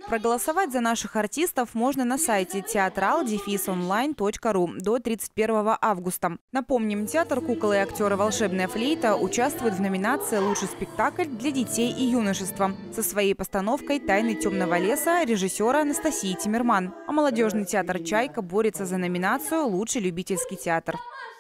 Проголосовать за наших артистов можно на сайте teatral-online.ru до 31 августа. Напомним, театр «Куколы и актеры. Волшебная флейта» участвует в номинации «Лучший спектакль для детей и юношества» со своей постановкой «Тайны темного леса» режиссера Анастасии Тимирман. А молодежный театр «Чайка» борется за номинацию «Лучший любительский театр».